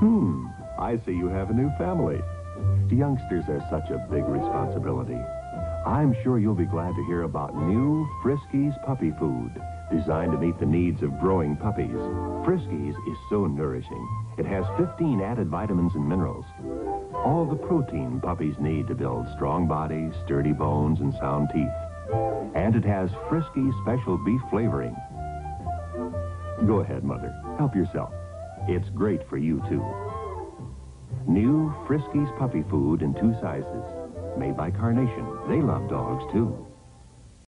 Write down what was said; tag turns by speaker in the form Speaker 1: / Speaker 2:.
Speaker 1: I see you have a new family. Youngsters are such a big responsibility. I'm sure you'll be glad to hear about new Friskies puppy food, designed to meet the needs of growing puppies. Friskies is so nourishing. It has 15 added vitamins and minerals. All the protein puppies need to build strong bodies, sturdy bones, and sound teeth. And it has Friskies special beef flavoring. Go ahead, Mother. Help yourself. It's great for you, too. New Friskies puppy food in 2 sizes. Made by Carnation. They love dogs, too.